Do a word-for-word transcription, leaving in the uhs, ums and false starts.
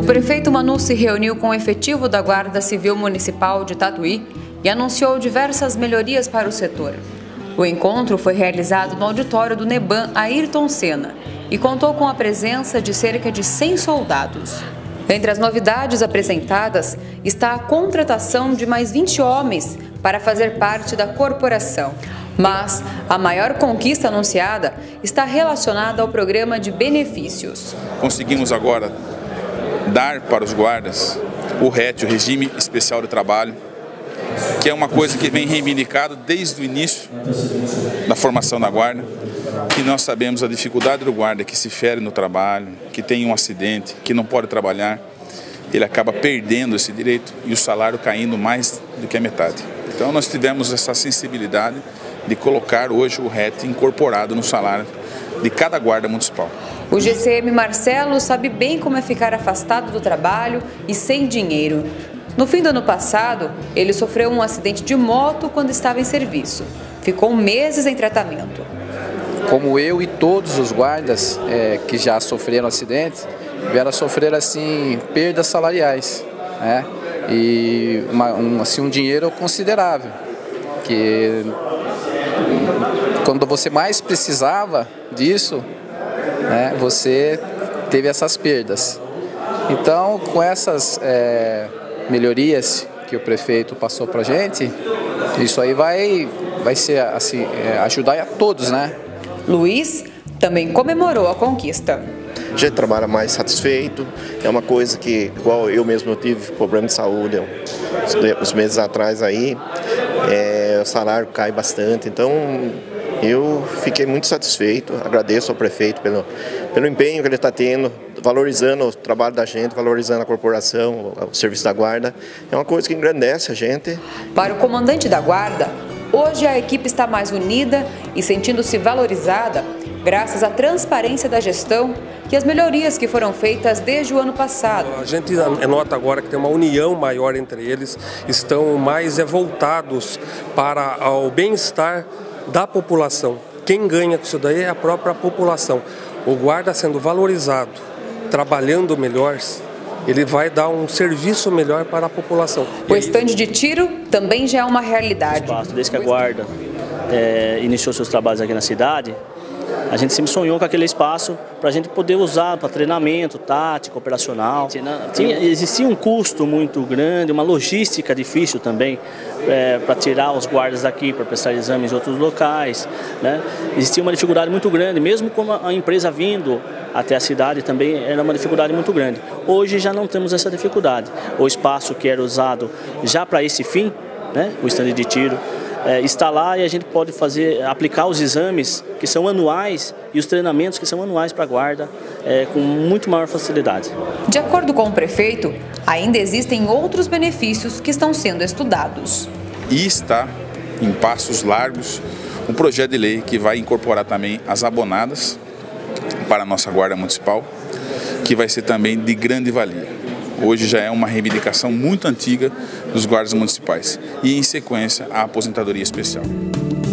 prefeito Manu se reuniu com o efetivo da Guarda Civil Municipal de Tatuí e anunciou diversas melhorias para o setor. O encontro foi realizado no auditório do Neban Ayrton Senna e contou com a presença de cerca de cem soldados. Entre as novidades apresentadas está a contratação de mais vinte homens para fazer parte da corporação. Mas a maior conquista anunciada está relacionada ao programa de benefícios. Conseguimos agora dar para os guardas o R E T, o Regime Especial de Trabalho, que é uma coisa que vem reivindicado desde o início da formação da guarda, que nós sabemos a dificuldade do guarda que se fere no trabalho, que tem um acidente, que não pode trabalhar, ele acaba perdendo esse direito e o salário caindo mais do que a metade. Então nós tivemos essa sensibilidade de colocar hoje o R E T incorporado no salário de cada guarda municipal. O G C M Marcelo sabe bem como é ficar afastado do trabalho e sem dinheiro. No fim do ano passado, ele sofreu um acidente de moto quando estava em serviço. Ficou meses em tratamento. Como eu e todos os guardas é, que já sofreram acidentes, vieram a sofrer assim, perdas salariais, né? E uma, um, assim, um dinheiro considerável, que quando você mais precisava disso, né, você teve essas perdas. Então, com essas é, melhorias que o prefeito passou para a gente, isso aí vai, vai ser, assim, é, ajudar a todos, né? Luiz também comemorou a conquista. A gente trabalha mais satisfeito, é uma coisa que, igual eu mesmo eu tive problema de saúde uns meses atrás aí, é, o salário cai bastante, então eu fiquei muito satisfeito, agradeço ao prefeito pelo, pelo empenho que ele está tendo, valorizando o trabalho da gente, valorizando a corporação, o serviço da guarda, é uma coisa que engrandece a gente. Para o comandante da guarda, hoje a equipe está mais unida e sentindo-se valorizada graças à transparência da gestão e às melhorias que foram feitas desde o ano passado. A gente nota agora que tem uma união maior entre eles, estão mais voltados para o bem-estar da população. Quem ganha com isso daí é a própria população. O guarda sendo valorizado, trabalhando melhor, ele vai dar um serviço melhor para a população. O estande de tiro também já é uma realidade. Desde que a guarda é, iniciou seus trabalhos aqui na cidade, a gente sempre sonhou com aquele espaço para a gente poder usar para treinamento, tático, operacional. Tinha, existia um custo muito grande, uma logística difícil também é, para tirar os guardas daqui, para prestar exames em outros locais, né? Existia uma dificuldade muito grande, mesmo com a empresa vindo até a cidade também era uma dificuldade muito grande. Hoje já não temos essa dificuldade. O espaço que era usado já para esse fim, né, o estande de tiro, É, está lá e a gente pode fazer, aplicar os exames que são anuais e os treinamentos que são anuais para a guarda é, com muito maior facilidade. De acordo com o prefeito, ainda existem outros benefícios que estão sendo estudados. E está em passos largos um projeto de lei que vai incorporar também as abonadas para a nossa guarda municipal, que vai ser também de grande valia. Hoje já é uma reivindicação muito antiga dos guardas municipais e, em sequência, a aposentadoria especial.